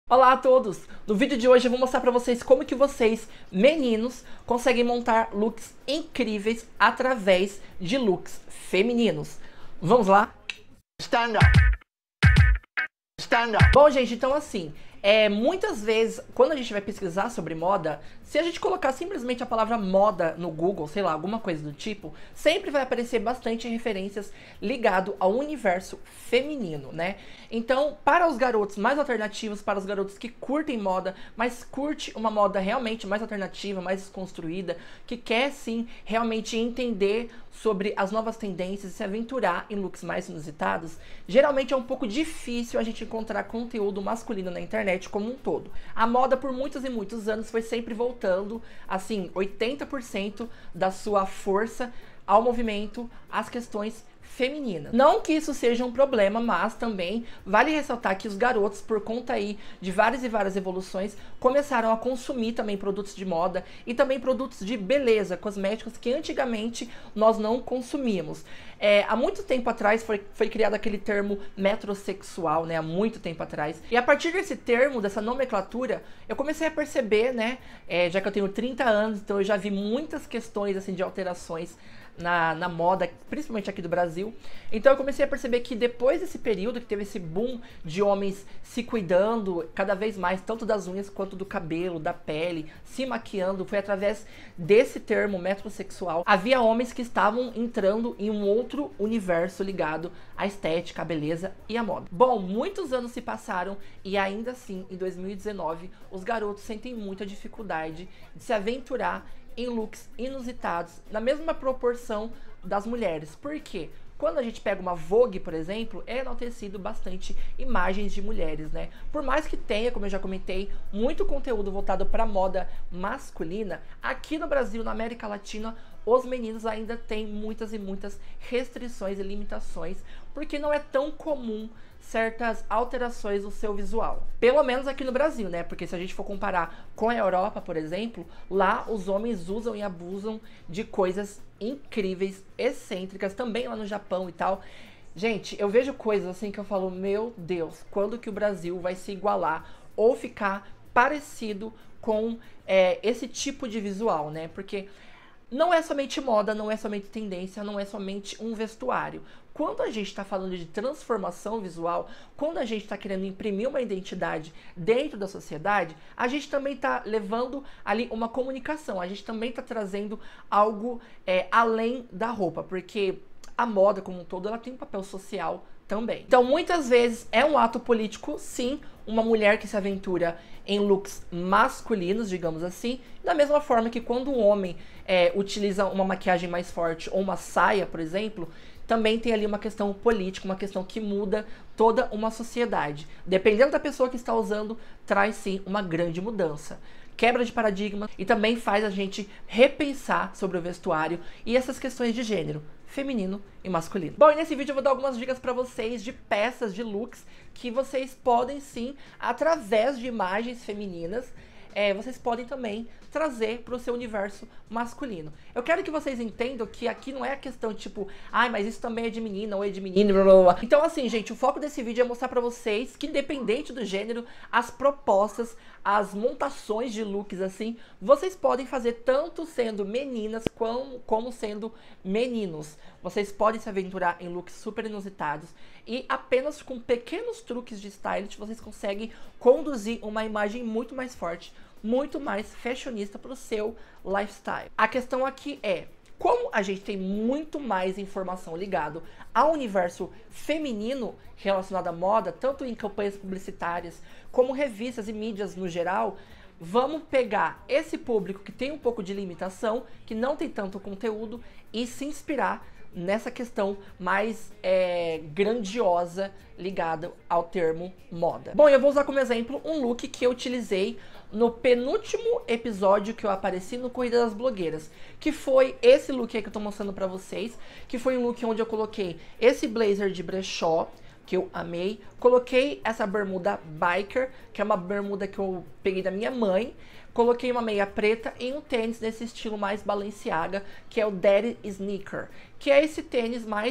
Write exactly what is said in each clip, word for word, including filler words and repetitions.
Olá a todos! No vídeo de hoje eu vou mostrar pra vocês como que vocês, meninos, conseguem montar looks incríveis através de looks femininos. Vamos lá? Stand up. Stand up. Bom, gente, então assim, é, muitas vezes, quando a gente vai pesquisar sobre moda, se a gente colocar simplesmente a palavra moda no Google, sei lá, alguma coisa do tipo, sempre vai aparecer bastante referências ligado ao universo feminino, né? Então, para os garotos mais alternativos, para os garotos que curtem moda, mas curte uma moda realmente mais alternativa, mais desconstruída, que quer sim realmente entender sobre as novas tendências e se aventurar em looks mais inusitados, geralmente é um pouco difícil a gente encontrar conteúdo masculino na internet como um todo. A moda por muitos e muitos anos foi sempre voltando, assim, oitenta por cento da sua força ao movimento, às questões femininas. Não que isso seja um problema, mas também vale ressaltar que os garotos, por conta aí de várias e várias evoluções, começaram a consumir também produtos de moda e também produtos de beleza, cosméticos que antigamente nós não consumíamos. É, há muito tempo atrás foi, foi criado aquele termo metrosexual, né, há muito tempo atrás. E a partir desse termo, dessa nomenclatura, eu comecei a perceber, né, é, já que eu tenho trinta anos, então eu já vi muitas questões assim de alterações Na, na moda, principalmente aqui do Brasil. Então eu comecei a perceber que depois desse período que teve esse boom de homens se cuidando cada vez mais, tanto das unhas quanto do cabelo, da pele, se maquiando, foi através desse termo metrosexual. Havia homens que estavam entrando em um outro universo ligado à estética, à beleza e à moda. Bom, muitos anos se passaram e ainda assim, em dois mil e dezenove, os garotos sentem muita dificuldade de se aventurar em looks inusitados, na mesma proporção das mulheres. Por quê? Quando a gente pega uma Vogue, por exemplo, é enaltecido bastante imagens de mulheres, né? Por mais que tenha, como eu já comentei, muito conteúdo voltado para moda masculina, aqui no Brasil, na América Latina, os meninos ainda têm muitas e muitas restrições e limitações, porque não é tão comum certas alterações no seu visual. Pelo menos aqui no Brasil, né? Porque se a gente for comparar com a Europa, por exemplo, lá os homens usam e abusam de coisas incríveis, excêntricas, também lá no Japão e tal. Gente, eu vejo coisas assim que eu falo, meu Deus, quando que o Brasil vai se igualar ou ficar parecido com é, esse tipo de visual, né? Porque não é somente moda, não é somente tendência, não é somente um vestuário. Quando a gente está falando de transformação visual, quando a gente está querendo imprimir uma identidade dentro da sociedade, a gente também está levando ali uma comunicação, a gente também está trazendo algo é, além da roupa, porque a moda como um todo, ela tem um papel social também. Então, muitas vezes é um ato político, sim, uma mulher que se aventura em looks masculinos, digamos assim, da mesma forma que quando um homem é, utiliza uma maquiagem mais forte ou uma saia, por exemplo, também tem ali uma questão política, uma questão que muda toda uma sociedade. Dependendo da pessoa que está usando, traz sim uma grande mudança. Quebra de paradigma e também faz a gente repensar sobre o vestuário e essas questões de gênero, feminino e masculino. Bom, e nesse vídeo eu vou dar algumas dicas para vocês de peças, de looks, que vocês podem sim, através de imagens femininas, é, vocês podem também trazer para o seu universo masculino. Eu quero que vocês entendam que aqui não é a questão tipo, ai, mas isso também é de menina ou é de menino, blá, blá, blá. Então assim, gente, o foco desse vídeo é mostrar para vocês que independente do gênero, as propostas, as montações de looks assim, vocês podem fazer tanto sendo meninas como, como sendo meninos. Vocês podem se aventurar em looks super inusitados e apenas com pequenos truques de stylist vocês conseguem conduzir uma imagem muito mais forte, muito mais fashionista para o seu lifestyle. A questão aqui é, como a gente tem muito mais informação ligado ao universo feminino relacionado à moda, tanto em campanhas publicitárias, como revistas e mídias no geral, vamos pegar esse público que tem um pouco de limitação, que não tem tanto conteúdo, e se inspirar nessa questão mais é, grandiosa ligada ao termo moda. Bom, eu vou usar como exemplo um look que eu utilizei no penúltimo episódio que eu apareci no Corrida das Blogueiras, que foi esse look aí que eu tô mostrando pra vocês, que foi um look onde eu coloquei esse blazer de brechó, que eu amei, coloquei essa bermuda biker, que é uma bermuda que eu peguei da minha mãe, coloquei uma meia preta e um tênis nesse estilo mais Balenciaga, que é o Daddy Sneaker, que é esse tênis mais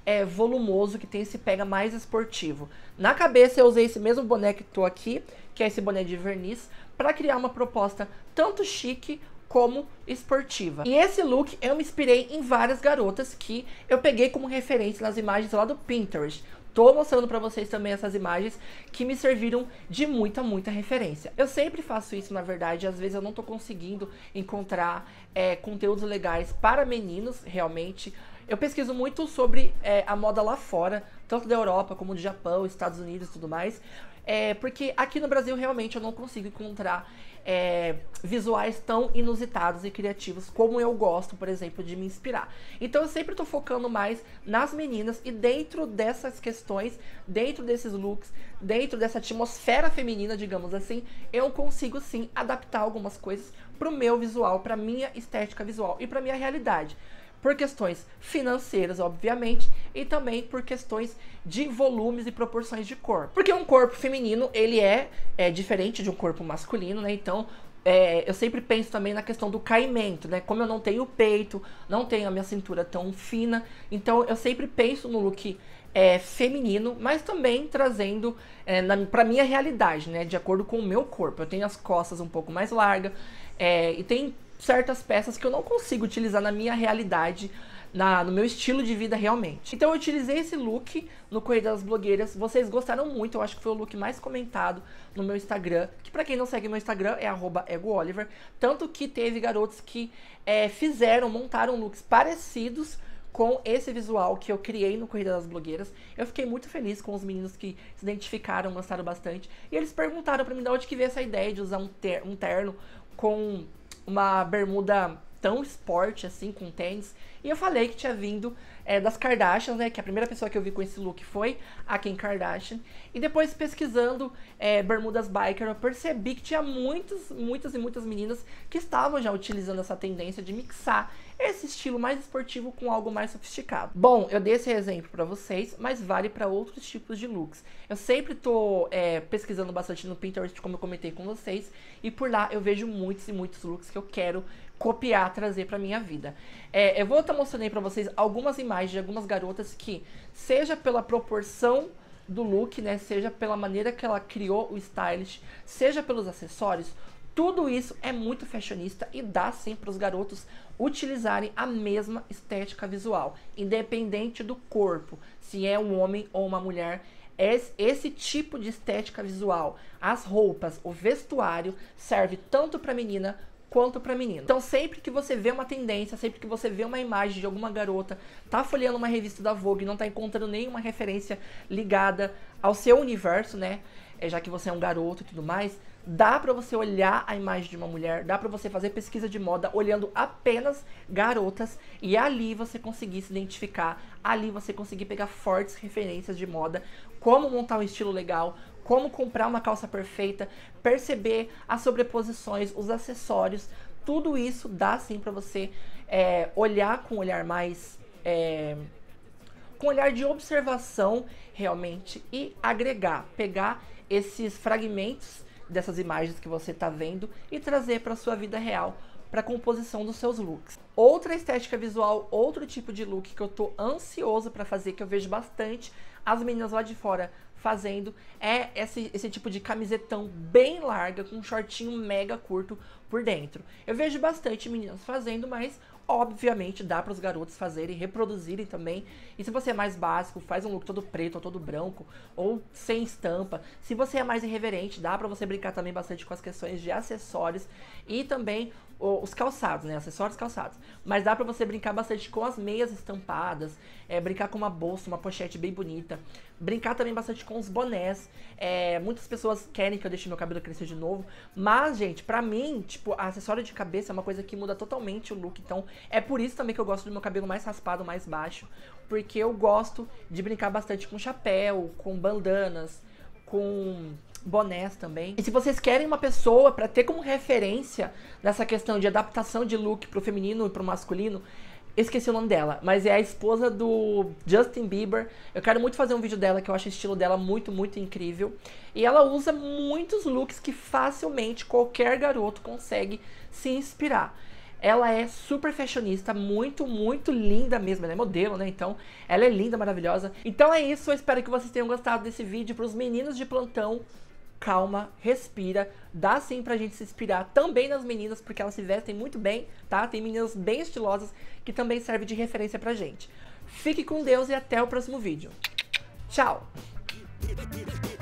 é, volumoso, que tem esse pega mais esportivo. Na cabeça eu usei esse mesmo boné que tô aqui, que é esse boné de verniz, para criar uma proposta tanto chique como esportiva. E esse look eu me inspirei em várias garotas que eu peguei como referência nas imagens lá do Pinterest. Tô mostrando pra vocês também essas imagens que me serviram de muita, muita referência. Eu sempre faço isso, na verdade, às vezes eu não tô conseguindo encontrar é, conteúdos legais para meninos, realmente. Eu pesquiso muito sobre é, a moda lá fora, tanto da Europa como do Japão, Estados Unidos e tudo mais. É, porque aqui no Brasil realmente eu não consigo encontrar é, visuais tão inusitados e criativos como eu gosto, por exemplo, de me inspirar. Então eu sempre tô focando mais nas meninas e dentro dessas questões, dentro desses looks, dentro dessa atmosfera feminina, digamos assim, eu consigo sim adaptar algumas coisas pro meu visual, pra minha estética visual e pra minha realidade. Por questões financeiras, obviamente, e também por questões de volumes e proporções de corpo. Porque um corpo feminino, ele é, é diferente de um corpo masculino, né? Então, é, eu sempre penso também na questão do caimento, né? Como eu não tenho peito, não tenho a minha cintura tão fina, então eu sempre penso no look é, feminino, mas também trazendo é, na, pra minha realidade, né? De acordo com o meu corpo. Eu tenho as costas um pouco mais largas, é, e tem certas peças que eu não consigo utilizar na minha realidade, na, no meu estilo de vida realmente. Então eu utilizei esse look no Correio das Blogueiras, vocês gostaram muito, eu acho que foi o look mais comentado no meu Instagram, que pra quem não segue meu Instagram é arroba egooliver, tanto que teve garotos que é, fizeram, montaram looks parecidos com esse visual que eu criei no Correio das Blogueiras. Eu fiquei muito feliz com os meninos que se identificaram, gostaram bastante, e eles perguntaram pra mim de onde que veio essa ideia de usar um, ter um terno com uma bermuda tão esporte assim, com tênis. E eu falei que tinha vindo é, das Kardashians, né? Que a primeira pessoa que eu vi com esse look foi a Kim Kardashian. E depois pesquisando é, bermudas biker, eu percebi que tinha muitas, muitas e muitas meninas que estavam já utilizando essa tendência de mixar esse estilo mais esportivo com algo mais sofisticado. Bom, eu dei esse exemplo pra vocês, mas vale pra outros tipos de looks. Eu sempre tô é, pesquisando bastante no Pinterest, como eu comentei com vocês, e por lá eu vejo muitos e muitos looks que eu quero copiar, trazer pra minha vida. É, eu vou estar mostrando aí pra vocês algumas imagens de algumas garotas que, seja pela proporção do look, né, seja pela maneira que ela criou o stylist, seja pelos acessórios, tudo isso é muito fashionista e dá sim para os garotos utilizarem a mesma estética visual, independente do corpo, se é um homem ou uma mulher. Esse, esse tipo de estética visual, as roupas, o vestuário, serve tanto para menina quanto para menino. Então sempre que você vê uma tendência, sempre que você vê uma imagem de alguma garota, tá folheando uma revista da Vogue e não tá encontrando nenhuma referência ligada ao seu universo, né, é, já que você é um garoto e tudo mais, dá pra você olhar a imagem de uma mulher, dá pra você fazer pesquisa de moda olhando apenas garotas e ali você conseguir se identificar, ali você conseguir pegar fortes referências de moda, como montar um estilo legal, como comprar uma calça perfeita, perceber as sobreposições, os acessórios, tudo isso dá sim pra você é, olhar com um olhar mais... É, com um olhar de observação realmente e agregar, pegar esses fragmentos dessas imagens que você está vendo e trazer para sua vida real, para a composição dos seus looks. Outra estética visual, outro tipo de look que eu tô ansioso para fazer, que eu vejo bastante as meninas lá de fora fazendo, é esse, esse tipo de camisetão bem larga, com um shortinho mega curto por dentro. Eu vejo bastante meninas fazendo, mas obviamente dá para os garotos fazerem, reproduzirem também. E se você é mais básico, faz um look todo preto ou todo branco, ou sem estampa. Se você é mais irreverente, dá para você brincar também bastante com as questões de acessórios e também os calçados, né, acessórios calçados. Mas dá pra você brincar bastante com as meias estampadas, é, brincar com uma bolsa, uma pochete bem bonita. Brincar também bastante com os bonés. É, muitas pessoas querem que eu deixe meu cabelo crescer de novo. Mas, gente, pra mim, tipo, acessório de cabeça é uma coisa que muda totalmente o look. Então, é por isso também que eu gosto do meu cabelo mais raspado, mais baixo. Porque eu gosto de brincar bastante com chapéu, com bandanas, com bonés também. E se vocês querem uma pessoa pra ter como referência nessa questão de adaptação de look pro feminino e pro masculino, esqueci o nome dela, mas é a esposa do Justin Bieber. Eu quero muito fazer um vídeo dela, que eu acho o estilo dela muito, muito incrível. E ela usa muitos looks que facilmente qualquer garoto consegue se inspirar. Ela é super fashionista, muito, muito linda mesmo. Ela é modelo, né? Então, ela é linda, maravilhosa. Então é isso, eu espero que vocês tenham gostado desse vídeo. Para os meninos de plantão, calma, respira. Dá sim pra gente se inspirar também nas meninas, porque elas se vestem muito bem, tá? Tem meninas bem estilosas que também servem de referência pra gente. Fique com Deus e até o próximo vídeo. Tchau!